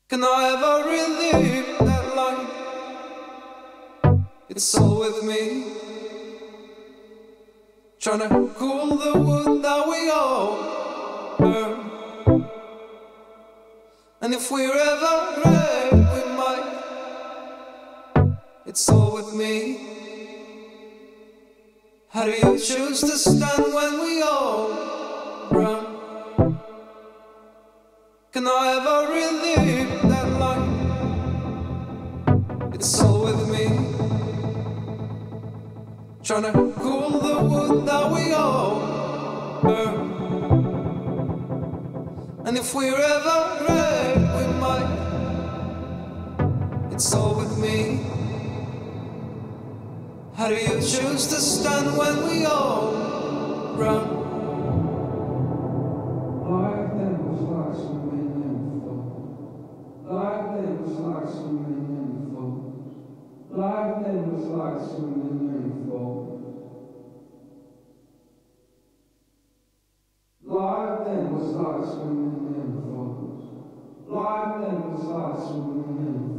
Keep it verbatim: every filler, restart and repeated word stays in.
Can I ever relieve that light? It's all with me, trying to cool the wood that we all burn. And if we're ever red, we might. It's all with me. How do you choose to stand when we all run? Can I ever relieve that light? It's all with me, trying to cool the wood that we all burn. And if we're ever red, we might. It's all with me. How do you choose to stand when we all run? Life then was like swimming in flow. Life then was like swimming in flow. Life then was like swimming in flow. Life then was like swimming in flow. Life then was like swimming in flow.